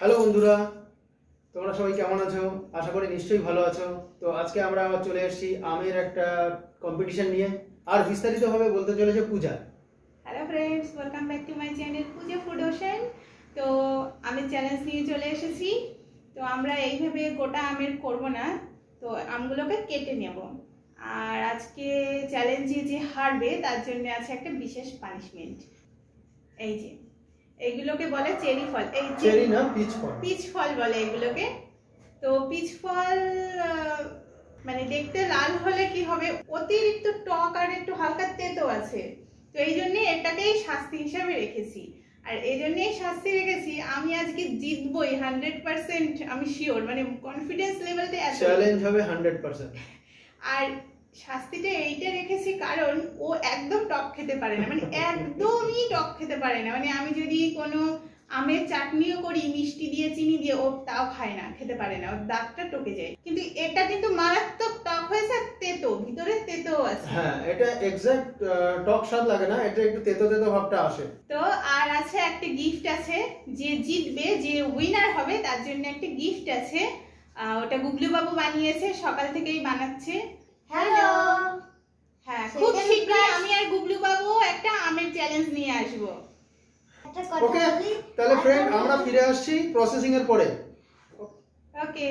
Hello বন্ধুরা, তোমরা সবাই কেমন আছো? আশা করি নিশ্চয়ই ভালো আছো। তো আজকে আমরা আবার চলে এসেছি আমের একটা কম্পিটিশন নিয়ে, আর বিস্তারিতভাবে বলতে চলেছে Puja. Hello friends, welcome back to my channel Puja food ocean. তো আমি চ্যালেঞ্জ নিয়ে চলে এসেছি। তো আমরা এইভাবে গোটা আমের করব না, তো আমগুলোকে কেটে নেব। আর আজকে চ্যালেঞ্জে যে হারবে তার জন্য আছে একটা বিশেষ পানিশমেন্ট। এই যে এইগুলোকে বলে চেরি ফল। এই চেরি না, পিচ ফল। পিচ ফল বলে এগুলোকে। তো পিচ ফল মানে দেখতে লাল হলে কি হবে, অতিরিক্ত টক আর একটু হালকা তেতো আছে। তো এই জন্য এটাকেই শাস্তি হিসাবে রেখেছি। আর এই জন্যই শাস্তি রেখেছি, আমি আজকে জিতবই 100%। আমি শিওর, মানে কনফিডেন্স লেভেলটা এত। চ্যালেঞ্জ হবে 100%। আর শাস্তিটা এইটা রেখেছি কারণ ও একদম টক খেতে পারে না, মানে একদমই টক খেতে পারে না। মানে আমি যদি কোনো আমের চাটনিও করি মিষ্টি দিয়ে চিনি দিয়ে, ও তাও খায় না, খেতে পারে না, ওর দাঁতটা টকে যায়। কিন্তু এটা কিন্তু মারাত্মক টক হয়েছে, তেতো, ভিতরে তেতো আছে। হ্যাঁ, এটা এক্সাক্ট টক স্বাদ লাগে না, এটা একটু তেতো তেতো ভাবটা আসে। তো আর আছে একটা গিফট আছে, যে জিতবে, যে উইনার হবে তার জন্য একটা গিফট আছে। ওটা গুগলু বাবু বানিয়েছে, সকাল থেকেই বানাচ্ছে। হ্যালো। হ্যাঁ, খুব শীঘ্রই আমি আর গুগলু বাবু একটা আমের চ্যালেঞ্জ নিয়ে আসবো। ওকে, তাহলে ফ্রেন্ড আমরা ফিরে আসছি প্রসেসিং এর পরে। ওকে।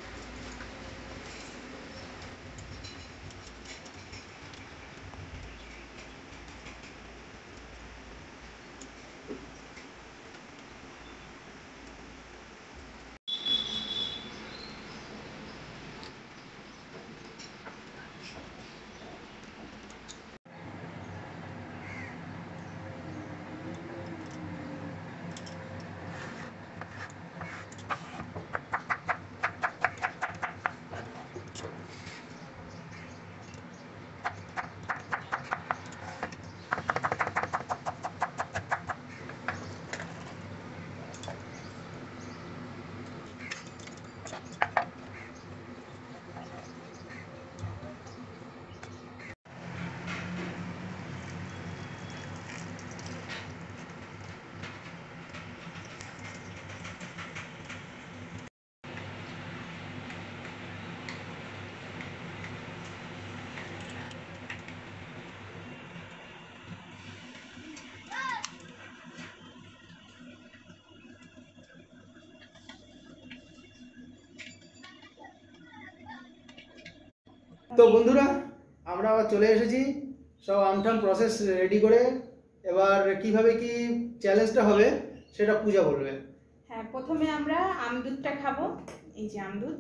তো বন্ধুরা, আমরা আবার চলে এসেছি সব আমঠাম প্রসেস রেডি করে। এবার কিভাবে কি চ্যালেঞ্জটা হবে সেটা পূজা বলবে। হ্যাঁ, প্রথমে আমরা আমদুধটা খাবো। এই যে আমদুধ।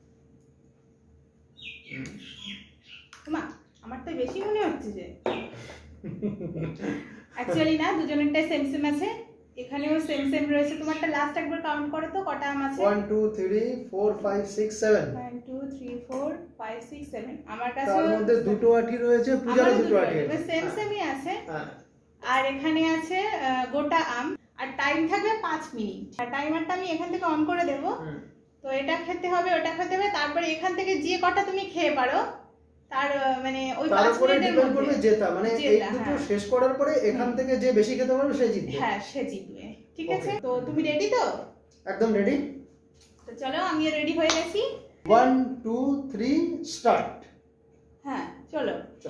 মা, আমার তো বেশি মনে হচ্ছে যে অ্যাকচুয়ালি না, দুজনেরটাই সেম সেম আছে। এখানেও সেম সেম রয়েছে। তোমারটা লাস্ট একবার কাউন্ট করো তো, কটা আম আছে? 1 2 3 4 5 6 7। 1 2 3 4 5 6 7। আমার কাছে তার মধ্যে দুটো আটি রয়েছে, পূজারও দুটো আটি আছে, সেম সেমই আছে। হ্যাঁ। আর এখানে আছে গোটা আম। আর টাইম থাকবে 5 মিনিট। আর টাইমারটা আমি এখান থেকে অন করে দেব। তো এটা খেতে হবে, ওটা খেতে হবে, তারপরে এখান থেকে যে কটা তুমি খেয়ে পারো তার মানে ওই 5 মিনিটের মধ্যে জেতা, মানে এই দুটো শেষ করার পরে এখান থেকে যে বেশি খেতে পারবে সে জিতবে। হ্যাঁ, সে জিতবে। ঠিক আছে, তো তুমি রেডি তো? একদম রেডি। তো চলো, আমি রেডি হয়ে গেছি। 1 2 3 স্টার্ট। হ্যাঁ, চলো।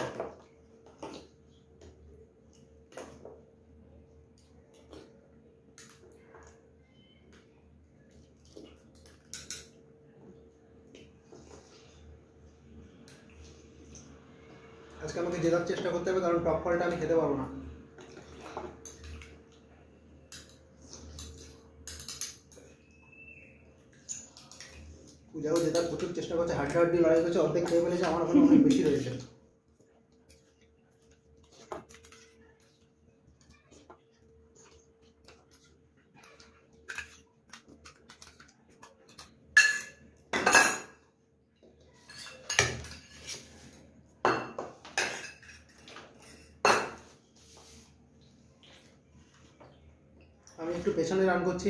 আজকে আমাকে জেতার চেষ্টা করতে হবে, কারণ টক ফলটা আমি খেতে পারবো না। পূজাও জেতার প্রচুর চেষ্টা করছে, হাড্ডাহাড্ডি লড়াই করছে, অর্ধেক খেয়ে ফেলেছে, আমার ওখানে অনেক বেশি রয়েছে। আমি একটু পেছনে রান করছি।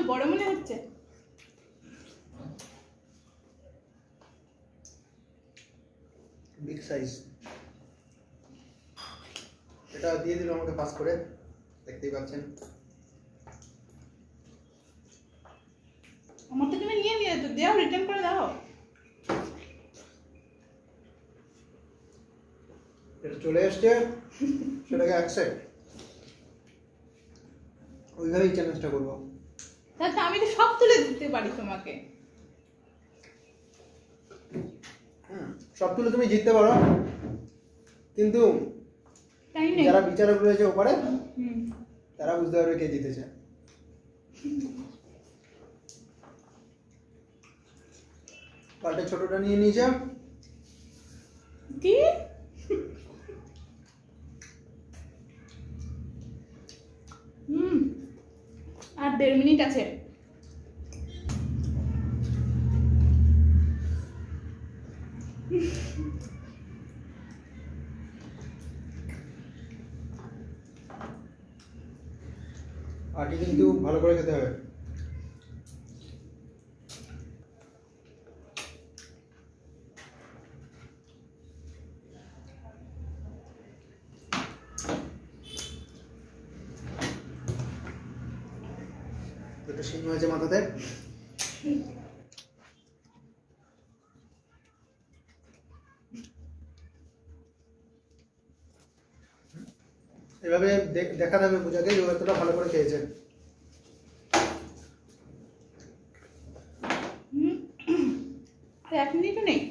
বড় মনে হচ্ছে। Big size. এটা দিয়ে দিল আমাকে পাস করে, দেখতেই পাচ্ছেন। আমার তো তুমি নিয়ে নিয়ে তো দাও, রিটার্ন করে দাও। এটা চলে এসছে, সেটাকে অ্যাকসেপ্ট, ওইভাবেই চ্যালেঞ্জটা করবো। তাহলে আমি তো সব তুলে দিতে পারি তোমাকে। সব তুলে তুমি জিততে পারো, কিন্তু তাই নেই যারা বিচারক রয়েছে ওপারে তারা বুঝতে পারবে কে জিতেছে। পাল্টে ছোটটা নিয়ে নিয়েছে কি? আর 1.5 মিনিট আছে। আটি কিন্তু ভালো করে খেতে হবে। দুটো শিং হয়েছে মাথাতে। এভাবে দেখাতে হবে পূজাকে যে এতটা ভালো করে খেয়েছে। আর 1 মিনিটও নেই।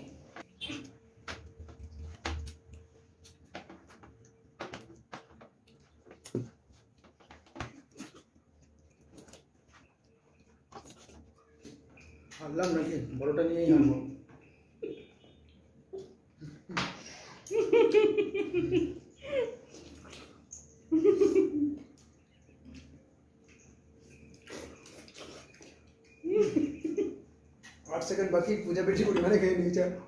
হারলাম নাকি? বড়টা নিয়েই হারবো। आठ सेकंड बाकी, पूजा बेटी को मैंने कहीं नहीं चाहा।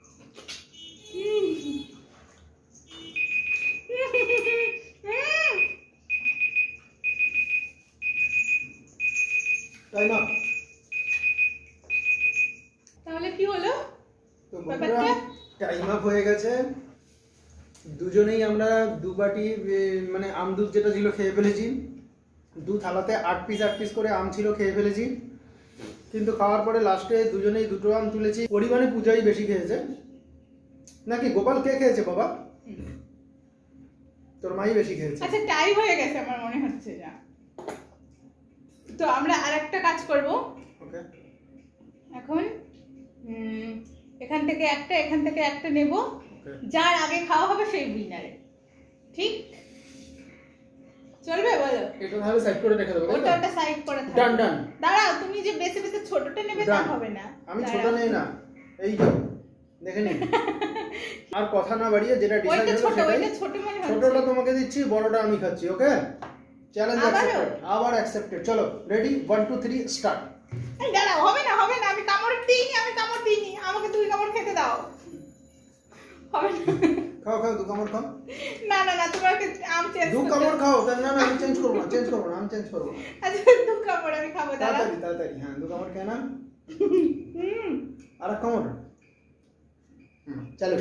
Time up. তাহলে কি হলো? তো বন্ধুরা টাইম আপ হয়ে গেছে। দুজনেই আমরা দু বাটি মানে আম দুধ যেটা ছিল খেয়ে ফেলেছি। দু থালাতে 8 পিস করে আম ছিল, খেয়ে ফেলেছি। কিন্তু খাওয়ার পরে লাস্টে দুজনেই দুটো আম তুলেছি। পরিমাণে পূজাই বেশি খেয়েছে নাকি গোপাল? কে খেয়েছে বাবা? তোর মাই বেশি খেয়েছে। আচ্ছা টাইম হয়ে গেছে আমার মনে হচ্ছে যা। তো আমরা আরেকটা কাজ করব। ওকে, এখন এখান থেকে একটা নেব। যার আগে খাওয়া হবে সেই উইনারে। ঠিক চলবে? বলো। এটা তাহলে সাইড করে রেখে দেবো। ওটা সাইড করে থাকো। ডান ডান। দাঁড়াও, তুমি যে বেশি ছোটটা নেবে তা হবে না। আমি ছোট নেই না, এই যে দেখে নিন। আর কথা না বাড়িয়ে যেটা ডিসাইড হলো সেটাই। ওইটা ছোট মনে হচ্ছে। ছোটটা তোমাকে দিচ্ছি, বড়টা আমি খাচ্ছি। Okay, challenge accepted. আবার অ্যাকসেপ্টেড। চলো রেডি, 1 2 3 স্টার্ট। দাঁড়াও, হবে না আমি কামড় দিইনি। আমাকে তুই কামড় খেতে দাও। হবে না। খাও 2 কামড় খাও। না তোমাকে আম চেঞ্জ 2 কামড় খাও। না আমি চেঞ্জ করব না, আমি চেঞ্জ করব না। আচ্ছা 2 কামড় আমি খাবো। তাড়াতাড়ি হ্যাঁ, 2 কামড় খেয়ে না। আর এক কামড়। চলো।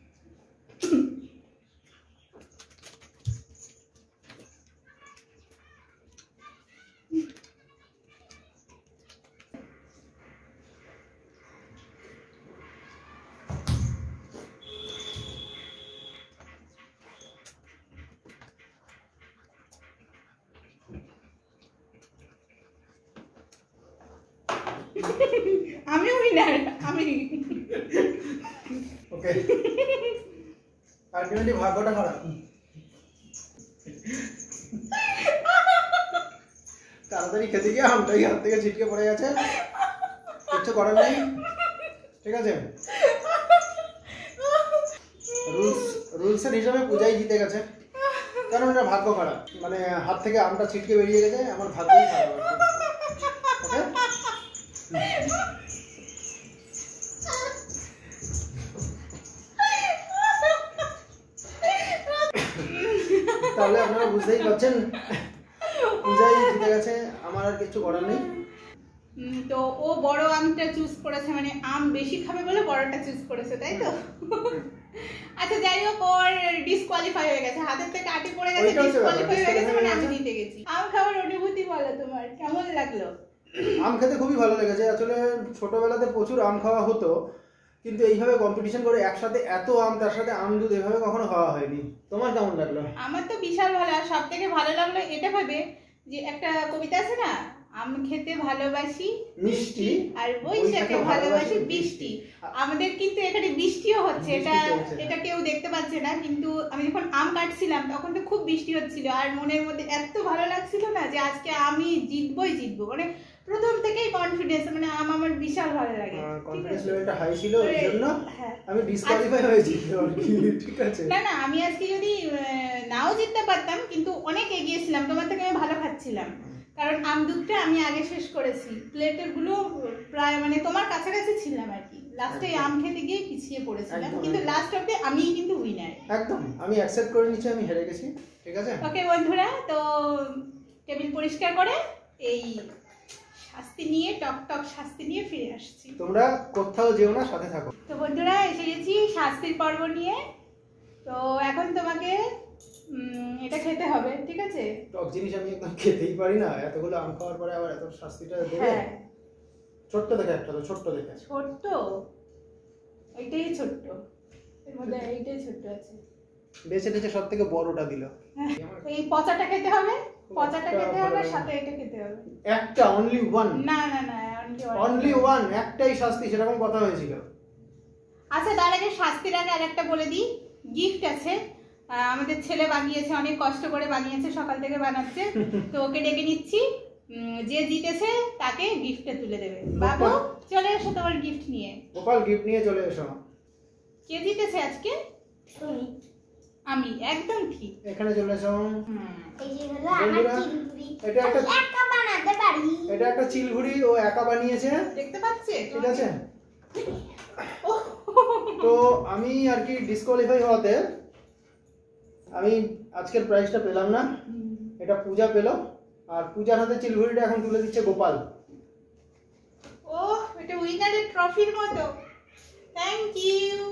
আমি উইনার। আমি ওকে, আলটিমেটলি ভাগ্যটা খারাপ। তাড়াতাড়ি খেতে গিয়ে আমটাই হাত থেকে ছিটকে পড়ে গেছে। কিছু করার নেই, ঠিক আছে। রুলসের হিসাবে পূজাই জিতে গেছে, কারণ এটা ভাগ্য খারাপ। মানে হাত থেকে আমটা ছিটকে বেরিয়ে গেছে, আমার ভাগ্যই খারাপ। ওকে, তাহলে আপনারা বুঝতেই পারছেন পূজাই জিতে গেছে। আমার আর কিছু কিচ্ছু করার নেই। তো ও বড় আমটা চুজ করেছে, মানে আম বেশি খাবে বলে বড়টা চুজ করেছে, তাই তো? আচ্ছা যাই হোক, ওর ডিসকোয়ালিফাই হয়ে গেছে, হাতের থেকে আটি পড়ে গেছে, ডিসকোয়ালিফাই হয়ে গেছে, মানে আমি জিতে গেছি। আম খাওয়ার অনুভূতি বলো তোমার কেমন লাগলো? আম খেতে খুবই ভালো লেগেছে। আসলে ছোটবেলাতে প্রচুর আম খাওয়া হতো, কিন্তু এইভাবে কম্পিটিশন করে একসাথে এত আম, তার সাথে আম দুধ, এভাবে কখনো খাওয়া হয়নি। তোমার কেমন লাগলো? আমার তো বিশাল ভালো। আর সব থেকে ভালো লাগলো এটা ভাবে যে একটা কবিতা আছে না, আম খেতে ভালোবাসি মিষ্টি আর বৈশাখে ভালোবাসি বৃষ্টি। আমাদের কিন্তু এখানে বৃষ্টিও হচ্ছে, এটা কেউ দেখতে পাচ্ছে না, কিন্তু আমি যখন আম কাটছিলাম তখন তো খুব বৃষ্টি হচ্ছিল, আর মনের মধ্যে এত ভালো লাগছিল না যে আজকে আমি জিতবো, মানে প্রথম থেকেই কনফিডেন্স, মানে আমার বিশাল ভালো লাগে। কনফিডেন্স লেভেলটা হাই ছিল, এজন্য আমি ডিসকোয়ালিফাই হয়েছি। ঠিক আছে, না আমি আজকে যদি নাও জিততে পারতাম, কিন্তু অনেক এগিয়ে ছিলাম, তোমার থেকে আমি ভালো খাচ্ছিলাম, কারণ আম দুধটা আমি আগে শেষ করেছি। প্লেটের গুলো প্রায় মানে তোমার কাছাকাছি ছিলাম আর কি, লাস্টে আম খেতে গিয়ে পিছিয়ে পড়েছিলাম, কিন্তু লাস্ট অবধি আমি কিন্তু উইনার। একদম আমি অ্যাকসেপ্ট করে নিচ্ছি, আমি হেরে গেছি। ঠিক আছে, ওকে বন্ধুরা, তো টেবিল পরিষ্কার করে এই শাস্তি নিয়ে, টক শাস্তি নিয়ে ফিরে আসছি। তোমরা কোথাও যেও না, সাথে থাকো। তো বন্ধুরা এসে গেছি শাস্তির পর্ব নিয়ে। তো এখন তোমাকে এটা খেতে হবে, ঠিক আছে? টক জিনিস আমি একদম খেতেই পারি না, এতগুলো আম খাওয়ার পরে আবার এত শাস্তিটা দেবে? ছোট্ট দেখে একটা, তো ছোট্ট দেখে। ছোট্ট, এইটাই ছোট্ট, এর মধ্যে এইটাই ছোট্ট আছে। বেছে সব থেকে বড়টা দিল। এই পচাটা খেতে হবে, পচাটা খেতে হবে, সাথে এটা খেতে হবে। একটা অনলি ওয়ান? না অনলি ওয়ান, একটাই শাস্তি, সেরকম কথা হয়েছিল। আচ্ছা তার আগে শাস্তির আগে আরেকটা বলে দিই, গিফট আছে। আমাদের ছেলে বানিয়েছে, অনেক কষ্ট করে বানিয়েছে, সকাল থেকে বানাচ্ছে, তো ওকে ডেকে নিচ্ছি। যে জিতেছে তাকে গিফটটা তুলে দেবে। বাবু চলে এসো তোমার গিফট নিয়ে। গোপাল গিফট নিয়ে চলে এসো। কে জিতেছে আজকে? আমি, একদম ঠিক। এখানে চলে এসো। এই যে হলো আমার চিলঘুড়ি, এটা একটা একা বানাতে পারি। এটা একটা চিলঘুড়ি ও একা বানিয়েছে, দেখতে পাচ্ছে? ঠিক আছে। তো আমি আর কি ডিসকোয়ালিফাই হওয়াতে আমি আজকের প্রাইজটা পেলাম না, এটা পূজা পেল, আর পূজার হাতে চিলঘুড়িটা এখন তুলে দিচ্ছে গোপাল। ও এটা উইনারের ট্রফির মতো। Thank you.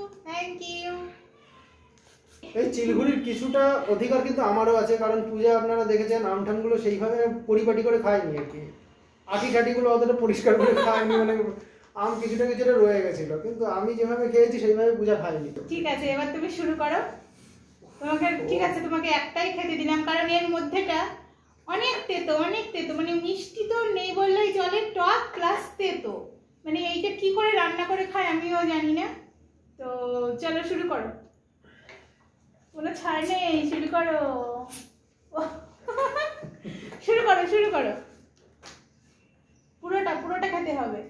এই চিলঘুড়ির কিছুটা অধিকার কিন্তু আমারও আছে, কারণ পূজা আপনারা দেখেছেন আমঠানগুলো সেইভাবে পরিপাটি করে খায়নি আর কি, আটি ঠাটিগুলো অতটা পরিষ্কার করে খায়নি, মানে আম কিছুটা রয়ে গেছিল, কিন্তু আমি যেভাবে খেয়েছি সেইভাবে পূজা খায়নি। ঠিক আছে, এবার তুমি শুরু করো। তোমাকে ঠিক আছে, তোমাকে একটাই খেতে দিলাম, কারণ এর মধ্যেটা অনেক তেতো, মানে মিষ্টি তো নেই বললেই চলে, টক প্লাস তেতো, মানে এইটা কি করে রান্না করে খায় আমিও জানি না। তো চলো শুরু করো, কোনো ছাড় নেই, শুরু করো। শুরু করো, পুরোটা খেতে হবে।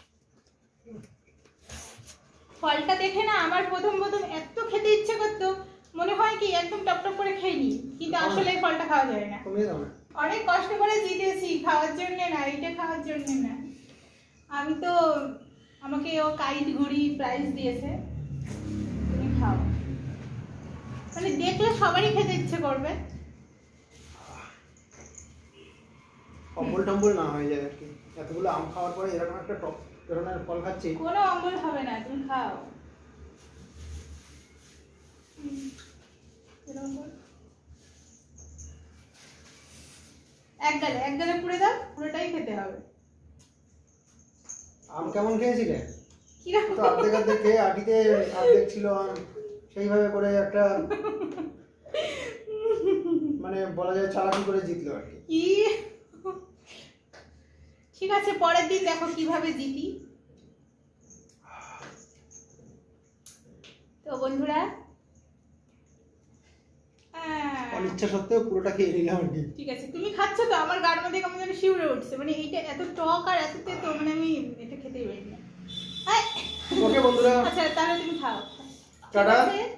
ফলটা দেখে না আমার প্রথম এত খেতে ইচ্ছে করতো, মনে হয় কি একদম টক করে খেয়ে নি, কিন্তু আসলে এই ফলটা খাওয়া যায় না। অনেক কষ্ট করে জিতেছি, খাওয়ার জন্য না, এইটা খাওয়ার জন্য না। আমি তো, আমাকে ও কাইট ঘুড়ি প্রাইজ দিয়েছে, তুমি খাও, মানে দেখলে সবারই খেতে ইচ্ছে করবে। অম্বল টম্বল না হয়ে যায় আর কি, এতগুলো আম খাওয়ার পরে এরকম একটা টক ধরনের ফল খাচ্ছি। কোনো অম্বল হবে না, তুমি খাও। এক গালে পুড়ে দাও, পুরোটাই খেতে হবে। আম কেমন খেয়েছিলে? কিরকম? তো অর্ধেক খেয়ে আটিতে অর্ধেক ছিল আম, সেইভাবে করে একটা মানে বলা যায় চালাকি করে জিতলো আর কি। ঠিক আছে, পরের দিন দেখো কিভাবে জিতি। তো বন্ধুরা অনিচ্ছা সত্ত্বেও পুরোটা খেয়ে নিলাম আর কি। ঠিক আছে, তুমি খাচ্ছ তো, আমার গার মধ্যে কেমন যেন শিউরে উঠছে, মানে এইটা এত টক আর এত তেতো, মানে আমি এটা খেতেই পারি না। ওকে বন্ধুরা, আচ্ছা তাহলে তুমি খাও, টাটা।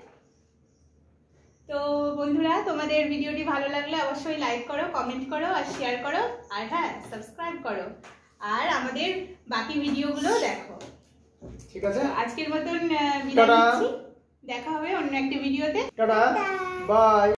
তো বন্ধুরা তোমাদের ভিডিওটি ভালো লাগলে অবশ্যই লাইক করো, কমেন্ট করো আর শেয়ার করো, আর হ্যাঁ সাবস্ক্রাইব করো, আর আমাদের বাকি ভিডিওগুলো দেখো, ঠিক আছে। আজকের মতন বিদায় নিচ্ছি, দেখা হবে অন্য একটা ভিডিওতে। Tata, by.